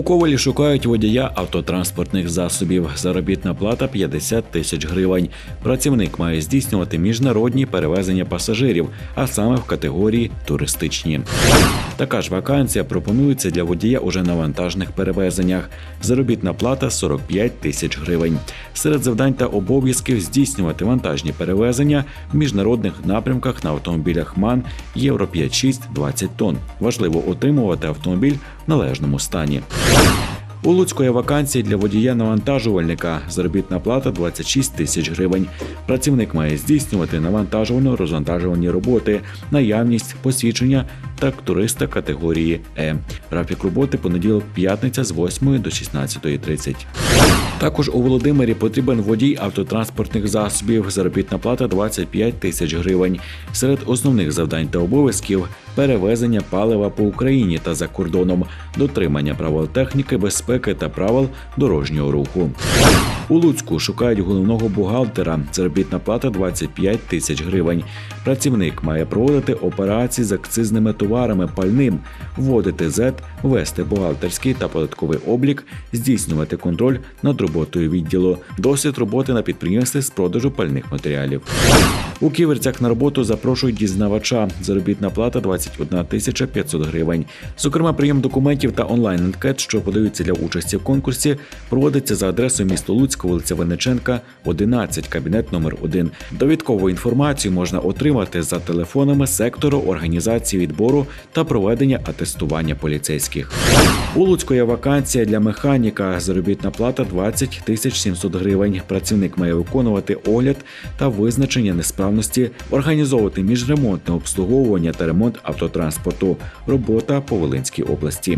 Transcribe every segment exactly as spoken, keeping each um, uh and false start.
Ковелі шукають водія автотранспортних засобів. Заробітна плата – п'ятдесят тисяч гривень. Працівник має здійснювати міжнародні перевезення пасажирів, а саме в категорії туристичні. Така ж вакансія пропонується для водія уже на вантажних перевезеннях. Заробітна плата – сорок п'ять тисяч гривень. Серед завдань та обов'язків здійснювати вантажні перевезення в міжнародних напрямках на автомобілях МАН Євро п'ять шість двадцять тонн. Важливо утримувати автомобіль в належному стані. У Луцьку є вакансії для водія-навантажувальника. Заробітна плата – двадцять шість тисяч гривень. Працівник має здійснювати навантажувально-розвантажувальні роботи, наявність, посвідчення тракториста категорії Е. Графік роботи – понеділок-п'ятниця з восьмої до шістнадцятої тридцять. Також у Володимирі потрібен водій автотранспортних засобів. Заробітна плата – двадцять п'ять тисяч гривень. Серед основних завдань та обов'язків – перевезення палива по Україні та за кордоном, дотримання правил техніки, безпеки та правил дорожнього руху. У Луцьку шукають головного бухгалтера. Заробітна плата – двадцять п'ять тисяч гривень. Працівник має проводити операції з акцизними товарами, пальним, вводити зет, вести бухгалтерський та податковий облік, здійснювати контроль над роботою відділу, досвід роботи на підприємстві з продажу пальних матеріалів. У Ківерцях на роботу запрошують дізнавача. Заробітна плата – двадцять одна тисяча п'ятсот гривень. Зокрема, прийом документів та онлайн-анкет, що подаються для участі в конкурсі, проводиться за адресою місто Луцьк, вулиця Винниченка, одинадцять, кабінет номер один. Довідкову інформацію можна отримати за телефонами сектору організації відбору та проведення атестування поліцейських. У Луцьку є вакансія для механіка. Заробітна плата – двадцять тисяч сімсот гривень. Працівник має виконувати огляд та визначення несправності, організовувати міжремонтне обслуговування та ремонт автотранспорту. Робота по Волинській області.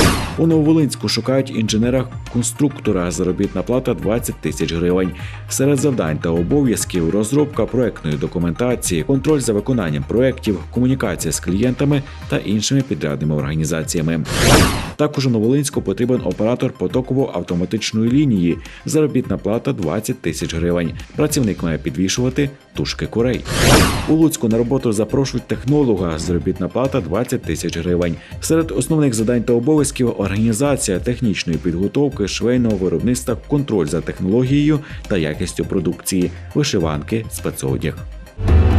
У Нововолинську шукають інженера-конструктора. Заробітна плата – двадцять тисяч гривень. Серед завдань та обов'язків – розробка проектної документації, контроль за виконанням проєктів, комунікація з клієнтами та іншими підрядними організаціями. Також у Нововолинську потрібен оператор потоково-автоматичної лінії. Заробітна плата – двадцять тисяч гривень. Працівник має підвішувати тушки курей. У Луцьку на роботу запрошують технолога. Заробітна плата – двадцять тисяч гривень. Серед основних завдань та обов'язків – організація технічної підготовки, швейного виробництва, контроль за технологією та якістю продукції, вишиванки, спецодяг.